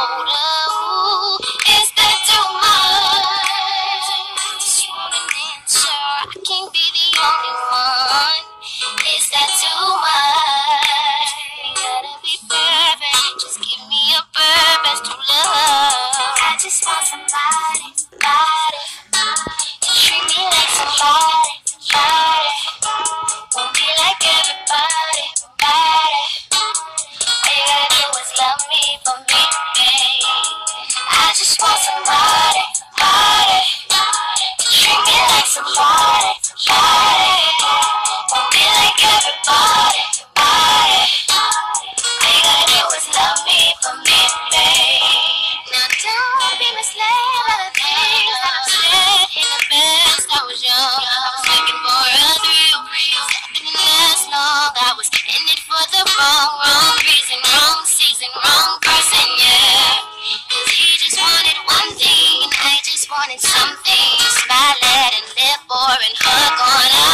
older. Ooh, is that too much? Just want an answer. I can't be the only one. Is that too much? Ain't gotta be perfect. Just give me a purpose to love. I just want somebody, body, to treat me like somebody, body. Won't be like everybody, body. All you gotta do is love me for me, babe. I just want somebody, body, to treat me like somebody, body. Won't be like everybody, body. All you gotta do is love me for me, babe. Now don't be misled by the things that I've said in the past. I was young, I was looking for a thrill. That didn't last long. I was in it for the wrong reason, wrong season, wrong person, yeah. 'Cause he just wanted one thing, and I just wanted something. Smile at and live for and hug on.